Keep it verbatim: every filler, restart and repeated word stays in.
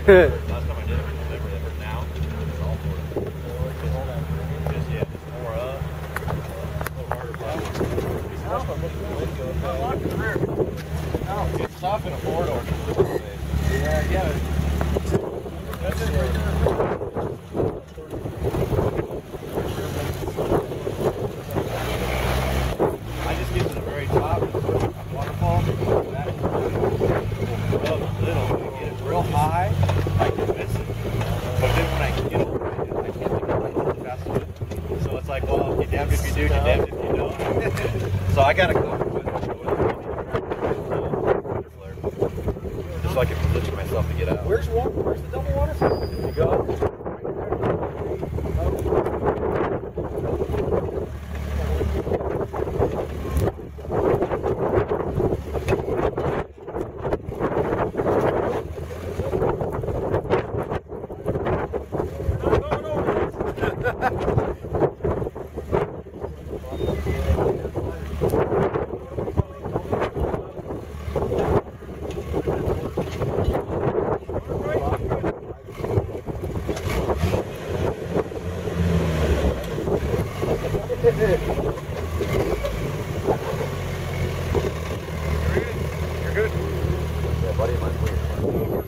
Last time I did it, I remember that, but now it's all for it. Just, yeah, just more up. A little harder problem. It's tough in a four door. Yeah, yeah. That's it right there. I just get to the very top of the waterfall. That up a little, get it real high, I can miss it. But then when I get over it, I can't think of it really fast enough. So it's like, well, you're damned if you do, you're damned if you don't. So I gotta go with it. Just so I can position myself to get out. Where's one? Where's the double waterfall? If you go. You're good. Yeah, buddy, mine's weird.